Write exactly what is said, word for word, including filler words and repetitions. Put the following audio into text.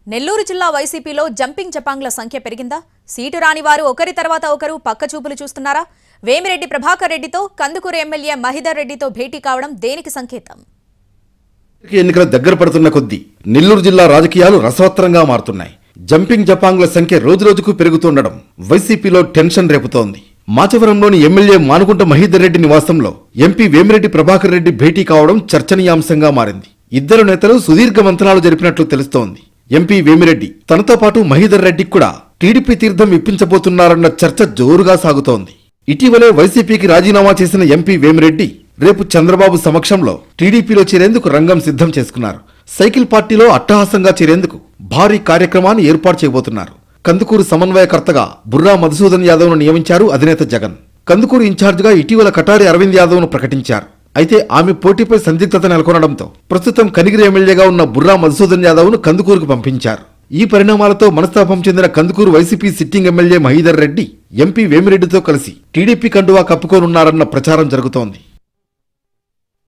నెల్లూరు జిల్లా వైసీపీలో జంపింగ్ జపాంగ్ల సంఖ్య పెరిగిందా? సీటు రాని వారు ఒకరి తర్వాత ఒకరు పక్క చూపులు చూస్తున్నారా? వేమిరెడ్డి ప్రభాకర్ రెడ్డితో కందుకూరు ఎమ్మెల్యే మహిదర్ రెడ్డితో భేటీ కావడం దేనికి సంకేతం? ఎన్నికల దగ్గర పడుతున్న కొద్దీ నెల్లూరు జిల్లా రాజకీయాలు రసవత్తరంగా మారుతున్నాయి. జంపింగ్ జపాంగ్ల సంఖ్య రోజురోజుకు పెరుగుతుండడం వైసీపీలో టెన్షన్ రేపుతోంది. మాచవరంలోని ఎమ్మెల్యే మానుకుంట మహిదర్ రెడ్డి నివాసంలో ఎంపీ వేమిరెడ్డి ప్రభాకర్ రెడ్డి భేటీ కావడం చర్చనీయాంశంగా మారింది. ఇద్దరు నేతలు సుదీర్ఘ మంతనాలు జరిపినట్లు తెలుస్తోంది. ఎంపీ వేమిరెడ్డి తనతో పాటు మహిదర్ రెడ్డికి కూడా టీడీపీ తీర్థం ఇప్పించబోతున్నారన్న చర్చ జోరుగా సాగుతోంది. ఇటీవలే వైసీపీకి రాజీనామా చేసిన ఎంపీ వేమిరెడ్డి రేపు చంద్రబాబు సమక్షంలో టీడీపీలో చేరేందుకు రంగం సిద్ధం చేసుకున్నారు. సైకిల్ పార్టీలో అట్టహాసంగా చేరేందుకు భారీ కార్యక్రమాన్ని ఏర్పాటు చేయబోతున్నారు. కందుకూరు సమన్వయకర్తగా బుర్రా మధుసూదన్ యాదవ్ను నియమించారు అధినేత జగన్. కందుకూరు ఇన్ఛార్జిగా ఇటీవల కటారి అరవింద్ యాదవ్ను ప్రకటించారు. అయితే ఆమె పోటీపై సందిగ్ధత నెలకొనడంతో ప్రస్తుతం కనిగిరి ఎమ్మెల్యేగా ఉన్న బుర్రా మధుసూదన్ యాదవ్ను కందుకూరుకు పంపించారు. ఈ పరిణామాలతో మనస్తాపం చెందిన Kandukur YCP sitting MLA Mahidhar Reddy MP వేమిరెడ్డితో కలిసి టీడీపీ కండువా కప్పుకోనున్నారన్న ప్రచారం జరుగుతోంది.